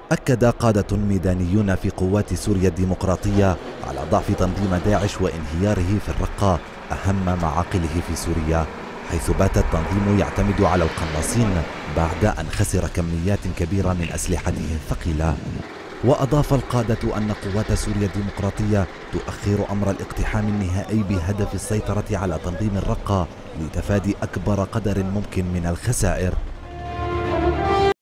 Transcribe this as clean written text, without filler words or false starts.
أكد قادة ميدانيون في قوات سوريا الديمقراطية على ضعف تنظيم داعش وانهياره في الرقة أهم معاقله في سوريا، حيث بات التنظيم يعتمد على القناصين بعد أن خسر كميات كبيرة من أسلحته الثقيلة. وأضاف القادة أن قوات سوريا الديمقراطية تؤخر أمر الاقتحام النهائي بهدف السيطرة على تنظيم الرقة لتفادي أكبر قدر ممكن من الخسائر.